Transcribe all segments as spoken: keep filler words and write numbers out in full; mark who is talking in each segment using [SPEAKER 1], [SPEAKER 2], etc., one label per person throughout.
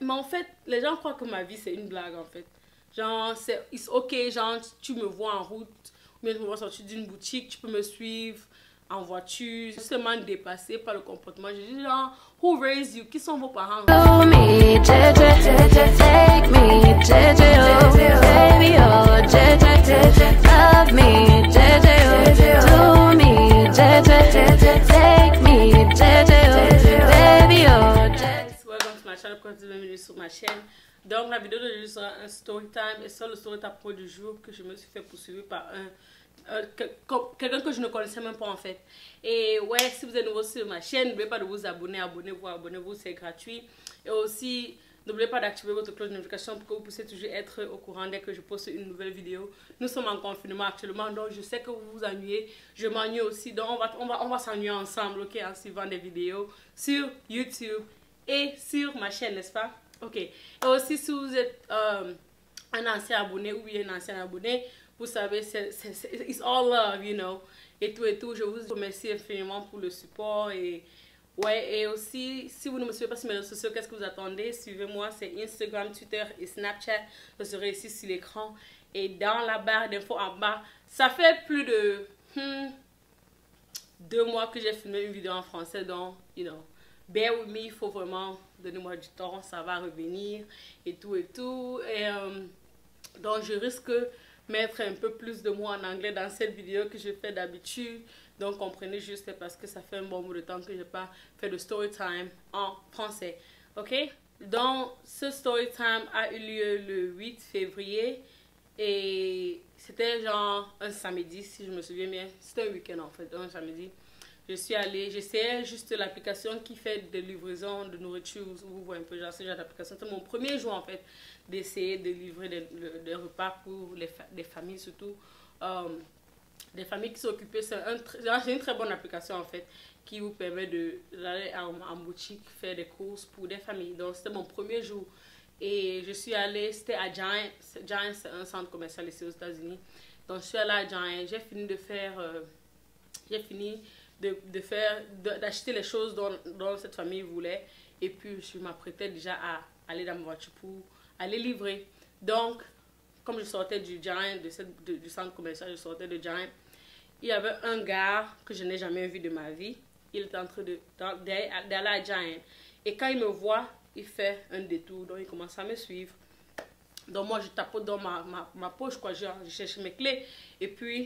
[SPEAKER 1] mais en fait, les gens croient que ma vie, c'est une blague, en fait. Genre, c'est it's ok, genre, tu me vois en route, ou bien tu me vois sortir d'une boutique, tu peux me suivre en voiture. Je suis seulement dépassée par le comportement. Je dis genre, who raised you? Qui sont vos parents?
[SPEAKER 2] Do me, J J, take me, J J, oh, baby, oh, J J, love me, J J, oh, do me, J J, take me, J J, oh, baby, oh, J J.
[SPEAKER 1] Welcome to my channel, bienvenue sur ma chaîne. Donc la vidéo d'aujourd'hui sera un story time et c'est le story time du jour que je me suis fait poursuivre par un euh, que, que, quelqu'un que je ne connaissais même pas en fait. Et ouais, si vous êtes nouveau sur ma chaîne, n'oubliez pas de vous abonner, abonnez-vous, abonnez-vous, c'est gratuit. Et aussi, n'oubliez pas d'activer votre cloche de notification pour que vous puissiez toujours être au courant dès que je poste une nouvelle vidéo. Nous sommes en confinement actuellement, donc je sais que vous vous ennuyez, je m'ennuie aussi, donc on va, on va, on va s'ennuyer ensemble, ok, en suivant des vidéos sur YouTube et sur ma chaîne, n'est-ce pas? Ok. Et aussi, si vous êtes euh, un ancien abonné ou bien un ancien abonné, vous savez, c'est it's all love, you know, et tout et tout. Je vous remercie infiniment pour le support et ouais, et aussi, si vous ne me suivez pas sur mes réseaux sociaux, qu'est-ce que vous attendez? Suivez-moi, c'est Instagram, Twitter et Snapchat. Je serai ici sur l'écran et dans la barre d'infos en bas. Ça fait plus de hmm, deux mois que j'ai filmé une vidéo en français, donc, you know, bear with me, il faut vraiment donner-moi du temps, ça va revenir et tout et tout. Et euh, donc, je risque de mettre un peu plus de mots en anglais dans cette vidéo que je fais d'habitude. Donc, comprenez juste parce que ça fait un bon bout de temps que je n'ai pas fait de story time en français. Ok? Donc, ce story time a eu lieu le huit février et c'était genre un samedi, si je me souviens bien. C'était un week-end en fait, un samedi. Je suis allée, j'essayais juste l'application qui fait des livraisons de nourriture. Vous voyez un peu genre ce genre d'application. C'était mon premier jour en fait d'essayer de livrer des, des repas pour les, fa les familles surtout. Euh, des familles qui sont occupées. C'est un, une très bonne application en fait qui vous permet d'aller en, en boutique faire des courses pour des familles. Donc c'était mon premier jour. Et je suis allée, c'était à Giant. Giant c'est un centre commercial ici aux États-Unis. Donc je suis allée à Giant. J'ai fini de faire... Euh, j'ai fini... de, de faire, d'acheter les choses dont, dont cette famille voulait. Et puis, je m'apprêtais déjà à aller dans ma voiture pour aller livrer. Donc, comme je sortais du Giant, de cette, de, du centre commercial, je sortais de Giant, il y avait un gars que je n'ai jamais vu de ma vie. Il était en train d'aller à Giant. Et quand il me voit, il fait un détour. Donc, il commence à me suivre. Donc, moi, je tapote dans ma, ma, ma poche, quoi. Je, je cherche mes clés. Et puis,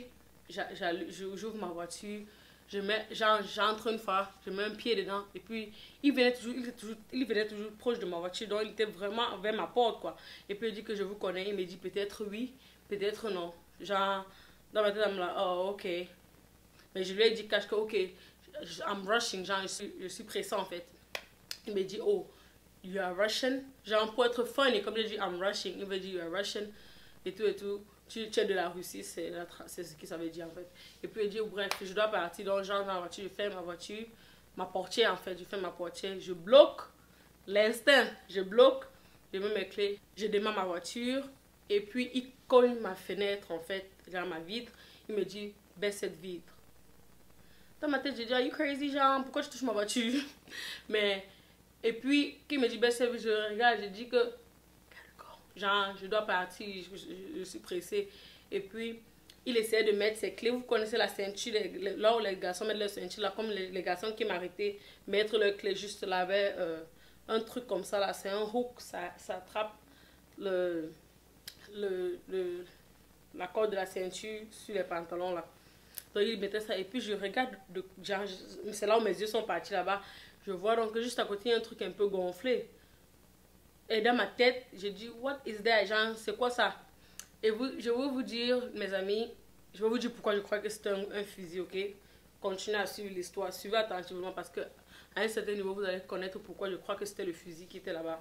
[SPEAKER 1] j'ouvre ma voiture. Je mets, j'entre une fois, je mets un pied dedans et puis il venait toujours, il toujours, il venait toujours proche de ma voiture, donc il était vraiment vers ma porte quoi. Et puis il dit que je vous connais, il me dit peut-être oui, peut-être non. Genre, dans ma tête, elle me dit, oh ok. Mais je lui ai dit cache que ok, I'm rushing, genre je suis, je suis pressé en fait. Il me dit oh, you are Russian, genre pour être funny, comme je dis I'm rushing, il me dit you are Russian et tout et tout. Tu, tu es de la Russie, c'est ce que ça veut dire en fait. Et puis il dit, bref, je dois partir, donc j'entre dans ma voiture, je fais ma voiture, ma portière en fait, je fais ma portière, je bloque, l'instinct, je bloque, je mets mes clés, je démarre ma voiture, et puis il cogne ma fenêtre en fait, dans ma vitre, il me dit, baisse cette vitre. Dans ma tête, je dis, are you crazy, genre, pourquoi tu touches ma voiture? Mais, et puis, qu'il me dit, baisse cette vitre, je regarde, je dis que, genre, je dois partir, je, je, je suis pressée. Et puis, il essayait de mettre ses clés. Vous connaissez la ceinture, les, les, là où les garçons mettent leur ceinture, là, comme les, les garçons qui m'arrêtaient, mettre leurs clés juste là, avec euh, un truc comme ça, là, c'est un hook, ça, ça attrape le, le, le, la corde de la ceinture sur les pantalons, là. Donc, il mettait ça. Et puis, je regarde, c'est là où mes yeux sont partis là-bas. Je vois donc que juste à côté, il y a un truc un peu gonflé. Et dans ma tête, je dis, what is that? Genre, c'est quoi ça? Et vous, je vais vous dire, mes amis, je vais vous dire pourquoi je crois que c'est un, un fusil, ok? Continuez à suivre l'histoire, suivez attentivement parce que à un certain niveau, vous allez connaître pourquoi je crois que c'était le fusil qui était là-bas.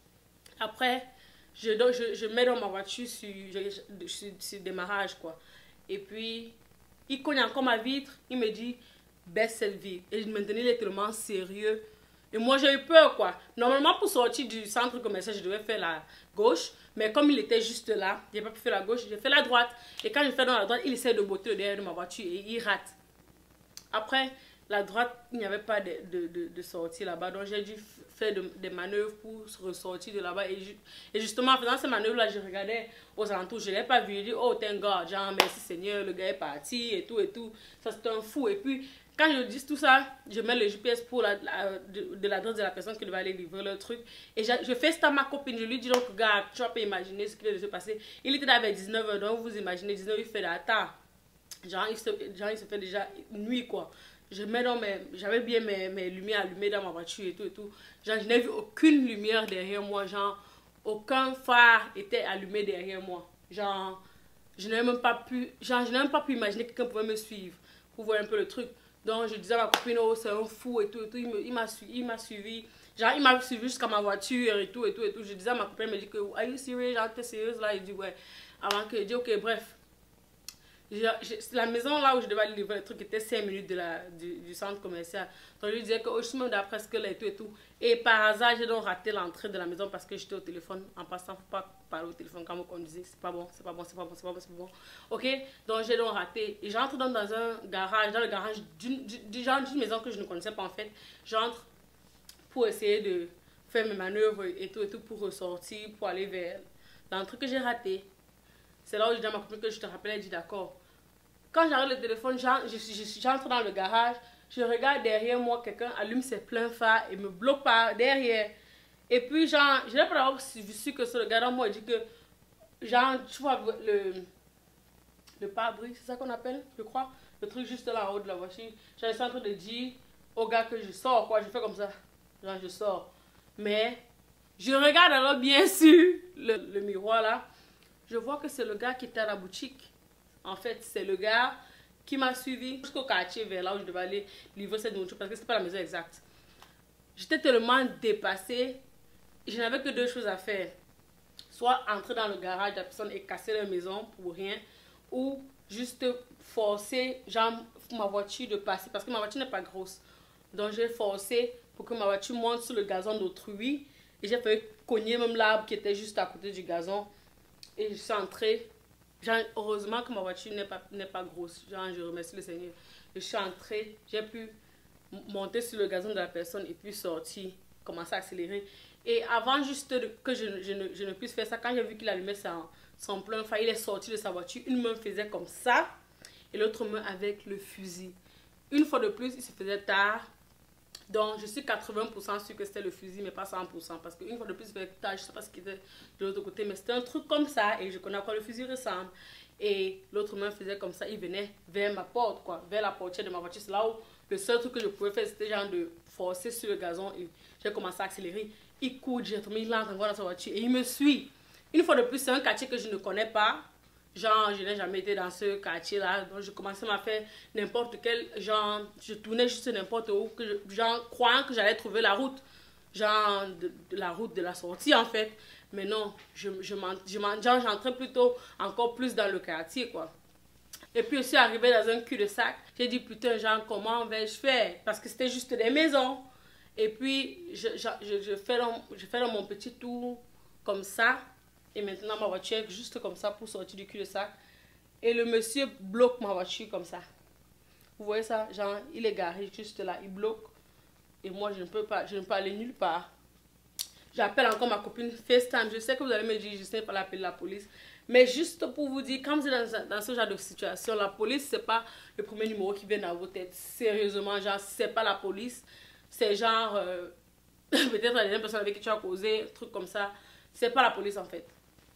[SPEAKER 1] Après, je, je, je mets dans ma voiture sur, je, sur, sur démarrage, quoi. Et puis, il cogne encore ma vitre, il me dit, baisse cette vitre. Et maintenant, il est tellement sérieux. Et moi, j'ai eu peur, quoi. Normalement, pour sortir du centre commercial, je devais faire la gauche. Mais comme il était juste là, je n'ai pas pu faire la gauche, j'ai fait la droite. Et quand je fais dans la droite, il essaie de botter le derrière de ma voiture et il rate. Après, la droite, il n'y avait pas de, de, de, de sortie là-bas. Donc j'ai dû faire de, des manœuvres pour ressortir de là-bas. Et, ju et justement, en faisant ces manœuvres-là, je regardais aux alentours. Je ne l'ai pas vu. Je dis, oh, thank God, genre, merci Seigneur, le gars est parti et tout et tout. Ça, c'est un fou. Et puis, quand je dis tout ça, je mets le G P S pour la, la, de, de l'adresse de la personne qui devait aller livrer le truc. Et je, je fais ça à ma copine. Je lui dis donc, regarde, tu peux imaginer ce qui vient de se passer. Il était là vers dix-neuf heures, donc vous imaginez, dix-neuf heures, il fait la tard. Genre, il se, genre, il se fait déjà nuit, quoi. Je mets dans mes... J'avais bien mes, mes lumières allumées dans ma voiture et tout et tout. Genre, je n'ai vu aucune lumière derrière moi. Genre, aucun phare était allumé derrière moi. Genre, je n'ai même pas pu... Genre, je n'ai même pas pu imaginer que quelqu'un pouvait me suivre pour voir un peu le truc. Donc, je disais à ma copine, oh, c'est un fou et tout et tout. Il m'a suivi, suivi. Genre, il m'a suivi jusqu'à ma voiture et tout et tout et tout. Je disais à ma copine, elle me dit que, are you serious? Genre, t'es sérieuse là? Il dit, ouais. Avant que je dis, ok, bref. Je, je, la maison là où je devais aller livrer le truc était cinq minutes de la, du, du centre commercial. Donc je lui disais que oh, je suis même d'après ce que là et tout et tout. Et par hasard, j'ai donc raté l'entrée de la maison parce que j'étais au téléphone. En passant, faut pas parler au téléphone quand vous conduisez. C'est pas bon, c'est pas bon, c'est pas bon, c'est pas bon, c'est pas bon. Ok? Donc j'ai donc raté. Et j'entre donc dans un garage, dans le garage d'une d'une maison que je ne connaissais pas en fait. J'entre pour essayer de faire mes manœuvres et tout et tout pour ressortir, pour aller vers l'entrée que j'ai raté. C'est là où je dis à ma copine que je te rappelle, elle dit d'accord. Quand j'arrive le téléphone, j'entre dans le garage, je regarde derrière moi, quelqu'un allume ses pleins phares et me bloque par derrière. Et puis, genre, je n'ai pas d'avoir su que ce le gars dans moi, il dit que, genre, tu vois, le, le pare-brise, c'est ça qu'on appelle, je crois, le truc juste là en haut de la voiture. J'étais en train de dire au gars que je sors, quoi, je fais comme ça, genre, je sors. Mais, je regarde alors bien sûr le, le miroir là, je vois que c'est le gars qui était à la boutique. En fait, c'est le gars qui m'a suivi jusqu'au quartier vers là où je devais aller livrer cette nourriture parce que c'est pas la maison exacte. J'étais tellement dépassée, je n'avais que deux choses à faire. Soit entrer dans le garage de la personne et casser la maison pour rien, ou juste forcer genre, ma voiture de passer parce que ma voiture n'est pas grosse. Donc j'ai forcé pour que ma voiture monte sur le gazon d'autrui et j'ai fait cogner même l'arbre qui était juste à côté du gazon et je suis entrée. Genre, heureusement que ma voiture n'est pas, n'est pas grosse. Genre, je remercie le Seigneur. Je suis entrée, j'ai pu monter sur le gazon de la personne et puis sortir, commencer à accélérer. Et avant juste de, que je, je, ne, je ne puisse faire ça, quand j'ai vu qu'il allumait son, son plein phare, il est sorti de sa voiture. Une main faisait comme ça et l'autre main avec le fusil. Une fois de plus, il se faisait tard. Donc, je suis quatre-vingts pour cent sûre que c'était le fusil, mais pas cent pour cent. Parce qu'une fois de plus, je ne sais pas ce qui était de l'autre côté, mais c'était un truc comme ça. Et je connais à quoi le fusil ressemble. Et l'autre main faisait comme ça, il venait vers ma porte, quoi, vers la portière de ma voiture. C'est là où le seul truc que je pouvais faire, c'était genre de forcer sur le gazon. Et j'ai commencé à accélérer. Il court directement, il entre encore dans sa voiture et il me suit. Une fois de plus, c'est un quartier que je ne connais pas. Genre, je n'ai jamais été dans ce quartier-là. Donc, je commençais à faire n'importe quel... Genre, je tournais juste n'importe où. Que je, genre, croyant que j'allais trouver la route. Genre, de, de la route de la sortie, en fait. Mais non, je, je, je, genre, j'entrais plutôt encore plus dans le quartier, quoi. Et puis, je suis arrivée dans un cul-de-sac. J'ai dit, putain, genre, comment vais-je faire? Parce que c'était juste des maisons. Et puis, je, je, je, je, fais dans, je fais dans mon petit tour comme ça. Et maintenant, ma voiture est juste comme ça pour sortir du cul-de-sac. Et le monsieur bloque ma voiture comme ça. Vous voyez ça? Genre, il est garé juste là. Il bloque. Et moi, je ne peux pas, je ne peux aller nulle part. J'appelle encore ma copine FaceTime. Je sais que vous allez me dire, je sais pas l'appeler la police. Mais juste pour vous dire, quand vous êtes dans, dans ce genre de situation, la police, c'est pas le premier numéro qui vient dans vos têtes. Sérieusement, genre, c'est pas la police. C'est genre, euh, peut-être la dernière personne avec qui tu as causé, un truc comme ça. C'est pas la police en fait.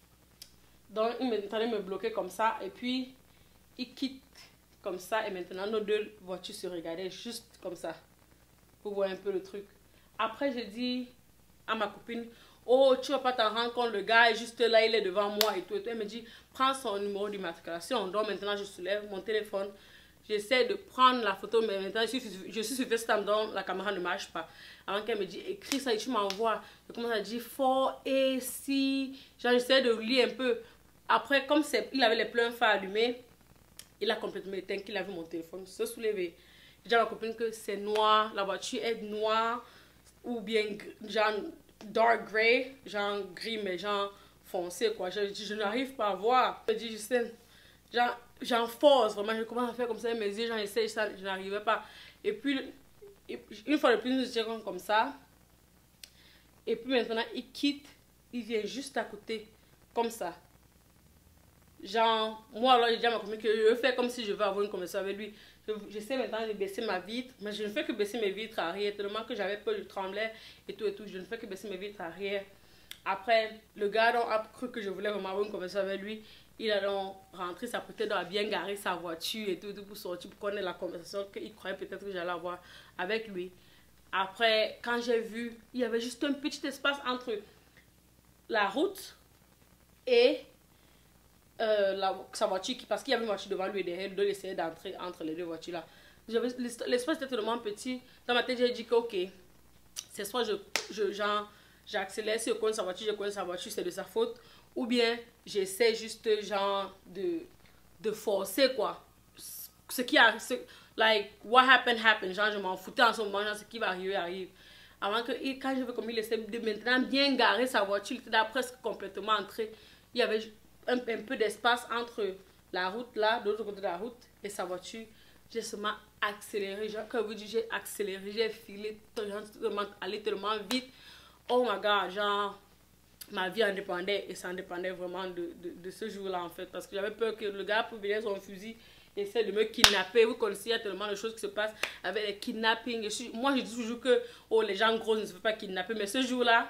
[SPEAKER 1] Donc, il est en train de me bloquer comme ça. Et puis, il quitte comme ça. Et maintenant, nos deux voitures se regardaient juste comme ça. Pour voir un peu le truc. Après, j'ai dit à ma copine, oh, tu vas pas t'en rendre compte, le gars est juste là, il est devant moi et tout. Et tout. Elle me dit, prends son numéro d'immatriculation. Donc, maintenant, je soulève mon téléphone. J'essaie de prendre la photo, mais maintenant, je suis, je suis sur FaceTime, donc la caméra ne marche pas. Avant qu'elle me dise, écris ça et tu m'envoies. Je commence à dire, four A C. Genre, j'essaie de lire un peu. Après, comme il avait les pleins phares allumés, il a complètement éteint qu'il a vu mon téléphone se soulever. J'ai dit à ma copine que c'est noir, la voiture est noire, ou bien genre dark grey, genre gris, mais genre foncé, quoi. Je, je, je n'arrive pas à voir. Je dis, Justine, genre, j'en force, vraiment, je commence à faire comme ça, mes yeux, j'en essaie, je n'arrivais pas. Et puis, une fois de plus, nous étions comme ça. Et puis maintenant, il quitte, il vient juste à côté, comme ça. Genre, moi alors, j'ai dit à ma copine que je fais comme si je veux avoir une conversation avec lui. J'essaie maintenant de baisser ma vitre, mais je ne fais que baisser mes vitres arrière, tellement que j'avais peur, je tremblais et tout et tout. Je ne fais que baisser mes vitres arrière. Après, le gars donc, a cru que je voulais vraiment avoir une conversation avec lui. Il a donc rentré, s'apprêtait à bien garer sa voiture et tout, tout pour sortir, pour qu'on ait la conversation qu'il croyait peut-être que j'allais avoir avec lui. Après, quand j'ai vu, il y avait juste un petit espace entre la route et euh, la, sa voiture, parce qu'il y avait une voiture devant lui et derrière, il essayait d'entrer entre les deux voitures là. L'espace était tellement petit, dans ma tête j'ai dit que ok, c'est soit je, je genre, j'accélère, si je connais sa voiture, je connais sa voiture, c'est de sa faute, ou bien j'essaie juste genre de, de forcer quoi. Ce qui a, ce, like, what happened, happened, genre je m'en foutais en ce moment, genre ce qui va arriver, arrive. Avant que, quand je veux comme il essaie de maintenant bien garer sa voiture, il était presque complètement entré. Il y avait un, un peu d'espace entre la route là, de l'autre côté de la route, et sa voiture. J'ai seulement accéléré, genre, quand vous dites j'ai accéléré, j'ai filé, tellement, allé tellement vite. Oh my god, genre, ma vie en dépendait, et ça en dépendait vraiment de, de, de ce jour-là en fait. Parce que j'avais peur que le gars pour venir son fusil essaie de me kidnapper. Vous connaissez, il y a tellement de choses qui se passent avec les kidnappings. Et je, moi, je dis toujours que oh, les gens gros ne se font pas kidnapper. Mais ce jour-là,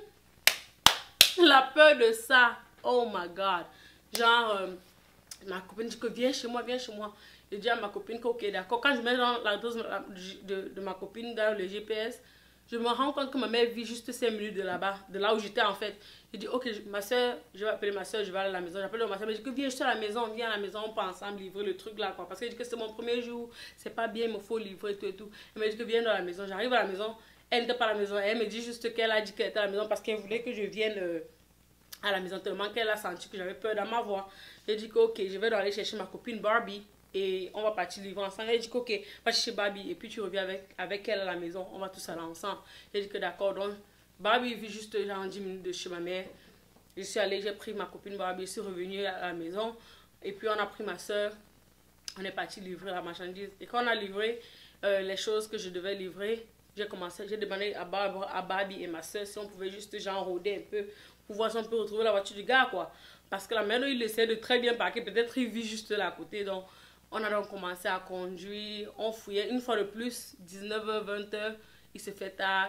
[SPEAKER 1] la peur de ça, oh my god. Genre, euh, ma copine dit que viens chez moi, viens chez moi. Je dis à ma copine que ok, d'accord. Quand je mets dans la dose de, de, de ma copine dans le G P S, je me rends compte que ma mère vit juste cinq minutes de là-bas, de là où j'étais en fait. Je dis, ok, ma soeur, je vais appeler ma soeur, je vais aller à la maison. J'appelle ma soeur, mais je dis que viens juste à la maison, viens à la maison, on peut ensemble livrer le truc là, quoi. Parce que je dis que c'est mon premier jour, c'est pas bien, il me faut livrer et tout et tout. Elle me dit que viens dans la maison. J'arrive à la maison, elle n'était pas à la maison. Elle me dit juste qu'elle a dit qu'elle était à la maison parce qu'elle voulait que je vienne euh, à la maison, tellement qu'elle a senti que j'avais peur dans ma voix. J'ai dit que ok, je vais aller chercher ma copine Barbie. Et on va partir livrer ensemble. Elle dit que ok, va chez Barbie et puis tu reviens avec, avec elle à la maison. On va tous aller ensemble. J'ai dit que d'accord. Donc, Barbie vit juste genre dix minutes de chez ma mère. Je suis allée, j'ai pris ma copine Barbie, je suis revenue à la maison. Et puis on a pris ma soeur. On est parti livrer la marchandise. Et quand on a livré euh, les choses que je devais livrer, j'ai commencé, j'ai demandé à, Barb, à Barbie et ma soeur si on pouvait juste genre rôder un peu pour voir si on peut retrouver la voiture du gars quoi. Parce que la mère, il essaie de très bien parquer. Peut-être il vit juste là à côté. Donc, on a donc commencé à conduire, on fouillait une fois de plus, dix-neuf heures, vingt heures, il se fait tard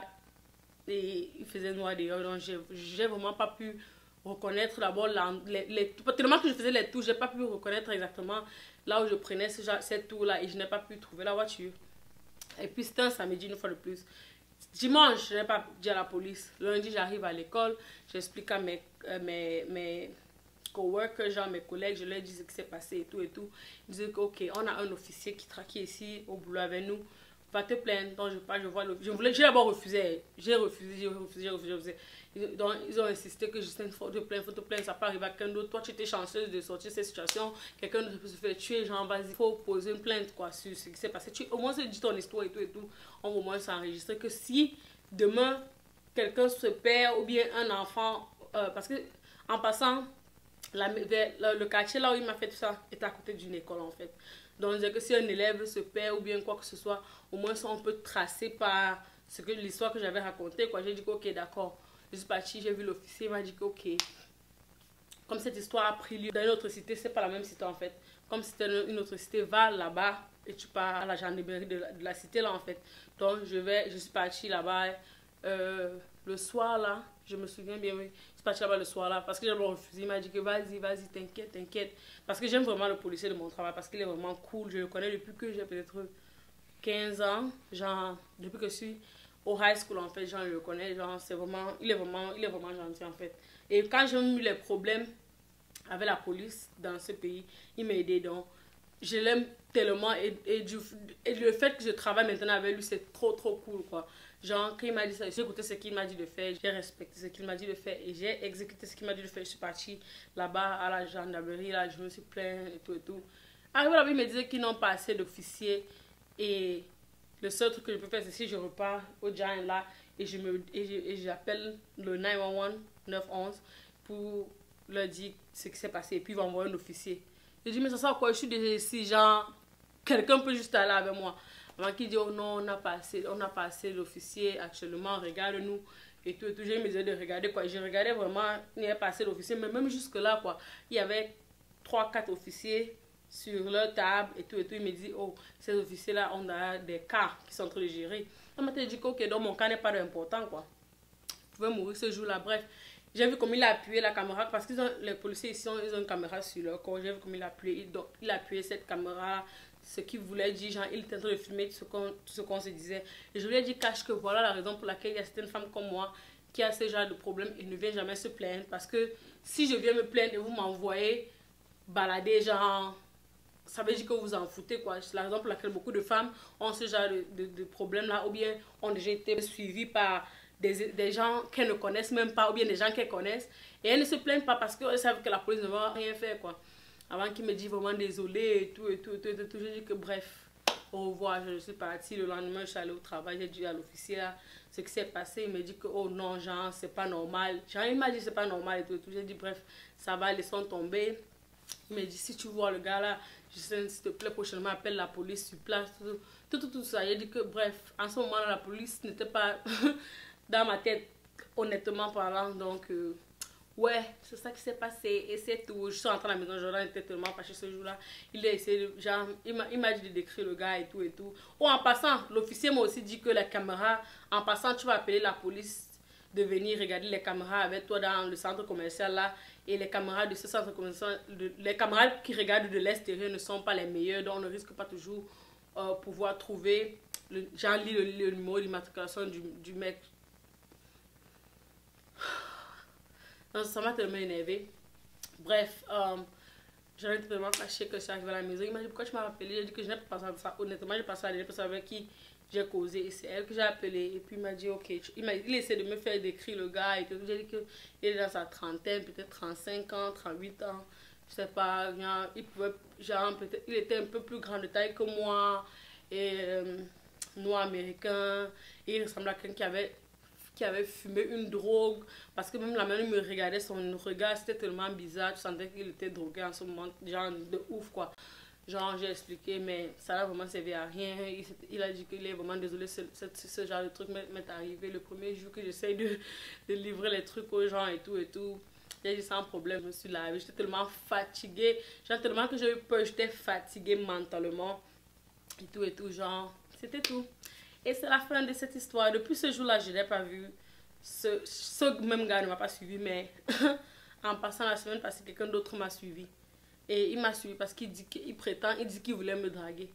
[SPEAKER 1] et il faisait noir dehors. Donc j'ai vraiment pas pu reconnaître d'abord les, les tours. Tellement que je faisais les tours, j'ai pas pu reconnaître exactement là où je prenais ce, cette tour là et je n'ai pas pu trouver la voiture. Et puis c'était un samedi une fois de plus. Dimanche, je n'ai pas dit à la police. Lundi, j'arrive à l'école, j'explique à mes... Euh, mes, mes coworkers, genre mes collègues, je leur disais ce qui s'est passé et tout et tout. Ils disaient que ok, on a un officier qui traquait ici au boulot avec nous, va te plaindre. Donc je pas, je vois le, je voulais, j'ai d'abord refusé, j'ai refusé, j'ai refusé, j'ai refusé, refusé. Donc ils ont insisté que Justin, faut te plaindre, faut te plaindre, ça peut arriver à quelqu'un d'autre. Toi tu étais chanceuse de sortir de cette situation, quelqu'un d'autre peut se faire tuer, genre vas-y, faut poser une plainte quoi sur ce qui s'est passé. Tu, au moins c'est dit ton histoire et tout et tout. On va au moins s'enregistrer que si demain quelqu'un se perd ou bien un enfant, euh, parce que en passant La, le, le quartier là où il m'a fait tout ça est à côté d'une école en fait. Donc que si un élève se perd ou bien quoi que ce soit, au moins ça on peut tracer par ce que l'histoire que j'avais racontée quoi. J'ai dit que ok d'accord, je suis partie, j'ai vu l'officier, il m'a dit que ok, comme cette histoire a pris lieu dans une autre cité, c'est pas la même cité en fait. Comme c'était une autre cité, va là-bas et tu pars à la gendarmerie de la, de la cité là en fait. Donc je vais, je suis partie là-bas euh, le soir là, je me souviens bien oui. Parti là-bas le soir là parce que j'ai refusé. Il m'a dit que vas-y, vas-y, t'inquiète, t'inquiète. Parce que j'aime vraiment le policier de mon travail parce qu'il est vraiment cool. Je le connais depuis que j'ai peut-être quinze ans. Genre, depuis que je suis au high school en fait, genre, je le connais. Genre, c'est vraiment, il est vraiment, il est vraiment gentil en fait. Et quand j'ai eu les problèmes avec la police dans ce pays, il m'a aidé. Donc, je l'aime tellement et, et, du, et le fait que je travaille maintenant avec lui, c'est trop, trop cool quoi. Genre, quand il m'a dit ça, j'ai écouté ce qu'il m'a dit de faire, j'ai respecté ce qu'il m'a dit de faire et j'ai exécuté ce qu'il m'a dit de faire. Je suis partie là-bas à la gendarmerie, là, je me suis plaint et tout et tout. Arrivé là-bas, il me disait qu'ils n'ont pas assez d'officiers et le seul truc que je peux faire, c'est si je repars au Giant là et je me et j'appelle le neuf un un, neuf un un pour leur dire ce qui s'est passé et puis ils vont envoyer un officier. J'ai dit, mais ça sert à quoi? Je suis déjà ici, genre, quelqu'un peut juste aller avec moi. Avant qu'il dise, oh non, on n'a pas assez, on n'a pas assez d'officiers actuellement, regarde-nous. Et tout, et tout. J'ai me disais de regarder quoi. Je regardais vraiment, il n'y avait pas assez d'officiers, mais même jusque-là, quoi. Il y avait trois quatre officiers sur leur table et tout, et tout. Il me dit, oh, ces officiers-là, on a des cas qui sont en train de gérer. On m'a dit, ok, donc mon cas n'est pas important, quoi. Vous pouvez mourir ce jour-là, bref. J'ai vu comme il a appuyé la caméra, parce que les policiers ici, ils ont une caméra sur leur corps. J'ai vu comme il a appuyé, donc il a appuyé cette caméra, ce qu'il voulait dire, genre, il était en train de filmer tout ce qu'on qu'on se disait. Et je lui ai dit, cache que voilà la raison pour laquelle il y a certaines femmes comme moi qui a ce genre de problème et ne vient jamais se plaindre. Parce que si je viens me plaindre et vous m'envoyez balader, genre, ça veut dire que vous vous en foutez, quoi. C'est la raison pour laquelle beaucoup de femmes ont ce genre de, de, de problème-là, ou bien ont déjà été suivies par Des, des gens qu'elles ne connaissent même pas, ou bien des gens qu'elles connaissent, et elles ne se plaignent pas parce qu'elles savent que la police ne va rien faire, quoi. Avant qu'il me dise vraiment désolé et tout, et tout, et tout, et tout, j'ai dit que bref, au revoir, je suis partie. Le lendemain, je suis allée au travail, j'ai dit à l'officier ce qui s'est passé. Il me dit que oh non, genre, c'est pas normal. Genre, il m'a dit c'est pas normal et tout, et tout. J'ai dit bref, ça va, laissons tomber. Il me dit si tu vois le gars là, je sais, s'il te plaît, prochainement, appelle la police sur place, tout, tout, tout, tout ça. J'ai dit que bref, en ce moment-là, la police n'était pas dans ma tête, honnêtement parlant. Donc, euh, ouais, c'est ça qui s'est passé. Et c'est tout. Je suis rentrée à la maison, Jordan était tellement fâché ce jour-là. Il a essayé, de, genre, il m'a dit de décrire le gars et tout et tout. Oh, en passant, l'officier m'a aussi dit que la caméra, en passant, tu vas appeler la police de venir regarder les caméras avec toi dans le centre commercial là. Et les caméras de ce centre commercial, de, les caméras qui regardent de l'extérieur ne sont pas les meilleures. Donc, on ne risque pas toujours euh, pouvoir trouver, le, genre, lire le, le numéro d'immatriculation du, du mec. Non, ça m'a tellement énervé. Bref, euh, j'en étais tellement fâchée que je suis arrivée à la maison. Il m'a dit pourquoi tu m'as appelé. J'ai dit que je n'ai pas pensé à ça. Honnêtement, j'ai pensé à la personne avec qui j'ai causé. Et c'est elle que j'ai appelé. Et puis il m'a dit ok. Il m'a il essaie de me faire décrire le gars. Et tout. J'ai dit qu'il est dans sa trentaine, peut-être trente-cinq ans, trente-huit ans. Je sais pas. Genre, il pouvait, genre, peut-être, il était un peu plus grand de taille que moi. Et euh, noir américain. Et il ressemblait à quelqu'un qui avait. qui avait fumé une drogue, parce que même la manière il me regardait, son regard c'était tellement bizarre, tu sentais qu'il était drogué en ce moment, genre de ouf quoi. Genre j'ai expliqué, mais ça n'a vraiment servi à rien. Il, il a dit qu'il est vraiment désolé, ce, ce, ce genre de truc m'est arrivé le premier jour que j'essaye de, de livrer les trucs aux gens et tout et tout. J'ai dit sans problème, je me suis lavée, j'étais tellement fatiguée, genre tellement que j'ai eu peur, j'étais fatiguée mentalement et tout et tout, genre c'était tout. Et c'est la fin de cette histoire. Depuis ce jour-là, je n'ai pas vu. Ce, ce même gars ne m'a pas suivi, mais en passant la semaine passée, quelqu'un d'autre m'a suivi. Et il m'a suivi parce qu'il dit qu'il prétend, il dit qu'il voulait me draguer.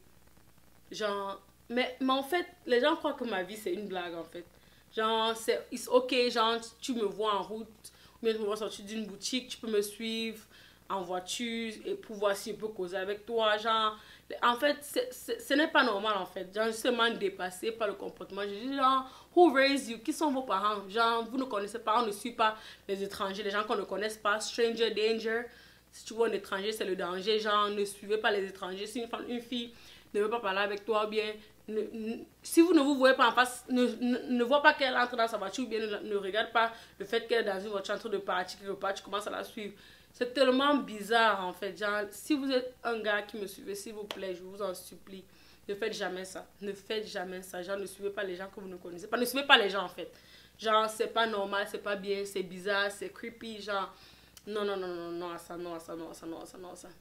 [SPEAKER 1] Genre, mais, mais en fait, les gens croient que ma vie c'est une blague en fait. Genre, c'est ok, genre, tu me vois en route, ou bien tu me vois sortir d'une boutique, tu peux me suivre en voiture et pour voir si je peux causer avec toi. Genre, en fait, ce n'est pas normal en fait. Genre, justement dépassé par le comportement. Je dis genre, who raised you? Qui sont vos parents? Genre, vous ne connaissez pas, on ne suit pas les étrangers, les gens qu'on ne connaisse pas. Stranger danger. Si tu vois un étranger, c'est le danger. Genre, ne suivez pas les étrangers. Si une femme, une fille ne veut pas parler avec toi, ou bien ne, ne, si vous ne vous voyez pas en face, ne, ne, ne voit pas qu'elle entre dans sa voiture, ou bien ne, ne regarde pas le fait qu'elle est dans une voiture en train de partir quelque part, tu commences à la suivre. C'est tellement bizarre en fait. Genre, si vous êtes un gars qui me suivez, s'il vous plaît, je vous en supplie, ne faites jamais ça. Ne faites jamais ça. Genre, ne suivez pas les gens que vous ne connaissez pas. Ne suivez pas les gens en fait. Genre, c'est pas normal, c'est pas bien, c'est bizarre, c'est creepy. Genre, non, non, non, non, non, ça, non, ça, non, ça, non, ça, non, ça.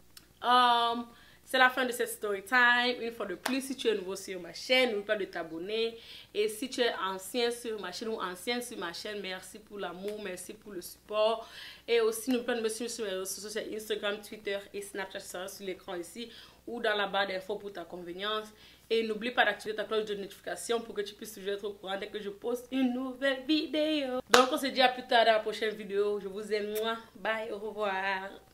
[SPEAKER 1] Um, c'est la fin de cette story time. Une fois de plus, si tu es nouveau sur ma chaîne, n'oublie pas de t'abonner. Et si tu es ancien sur ma chaîne ou ancienne sur ma chaîne, merci pour l'amour, merci pour le support. Et aussi, n'oublie pas de me suivre sur mes réseaux sociaux, c'est Instagram, Twitter et Snapchat, ça sera sur l'écran ici ou dans la barre d'infos pour ta convenience. Et n'oublie pas d'activer ta cloche de notification pour que tu puisses toujours être au courant dès que je poste une nouvelle vidéo. Donc, on se dit à plus tard dans la prochaine vidéo. Je vous aime, moi. Bye, au revoir.